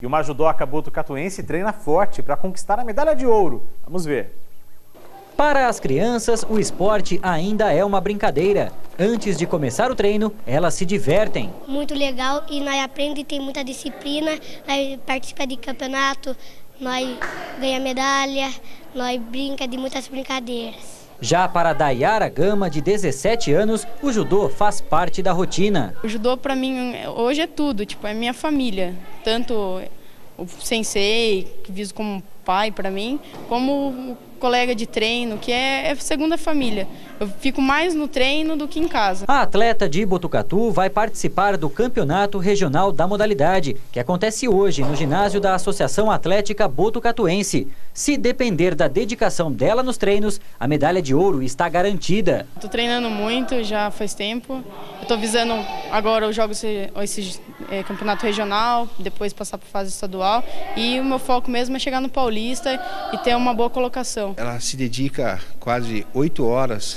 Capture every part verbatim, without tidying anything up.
E uma judoca botucatuense treina forte para conquistar a medalha de ouro. Vamos ver. Para as crianças, o esporte ainda é uma brincadeira. Antes de começar o treino, elas se divertem. Muito legal e nós aprendemos, tem muita disciplina, nós participamos de campeonato, nós ganhamos medalha, nós brincamos de muitas brincadeiras. Já para Dayara Gama, de dezessete anos, o judô faz parte da rotina. O judô para mim hoje é tudo, tipo, é minha família. Tanto o sensei, que viso como pai para mim, como o colega de treino, que é, é segunda família. Eu fico mais no treino do que em casa. A atleta de Botucatu vai participar do Campeonato Regional da modalidade, que acontece hoje no ginásio da Associação Atlética Botucatuense. Se depender da dedicação dela nos treinos, a medalha de ouro está garantida. Estou treinando muito, já faz tempo. Estou visando agora os jogos, esse é, campeonato regional, depois passar para a fase estadual. E o meu foco mesmo é chegar no Paulista e ter uma boa colocação. Ela se dedica quase oito horas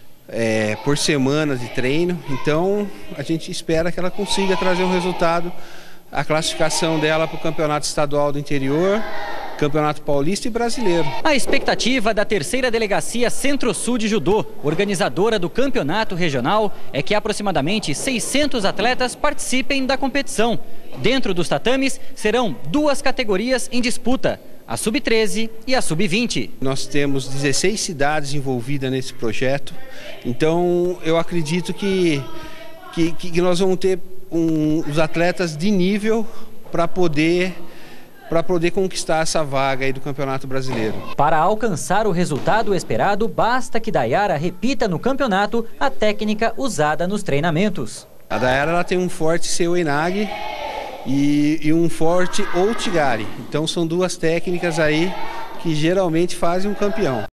é, por semana de treino, então a gente espera que ela consiga trazer um resultado, a classificação dela para o Campeonato Estadual do Interior, Campeonato Paulista e Brasileiro. A expectativa da terceira delegacia Centro-Sul de Judô, organizadora do campeonato regional, é que aproximadamente seiscentos atletas participem da competição. Dentro dos tatames serão duas categorias em disputa, a sub treze e a sub vinte. Nós temos dezesseis cidades envolvidas nesse projeto, então eu acredito que, que, que nós vamos ter um, os atletas de nível para poder, para poder conquistar essa vaga aí do Campeonato Brasileiro. Para alcançar o resultado esperado, basta que Dayara repita no campeonato a técnica usada nos treinamentos. A Dayara ela tem um forte Seoinage e, e um forte Outigari. Então são duas técnicas aí que geralmente fazem um campeão.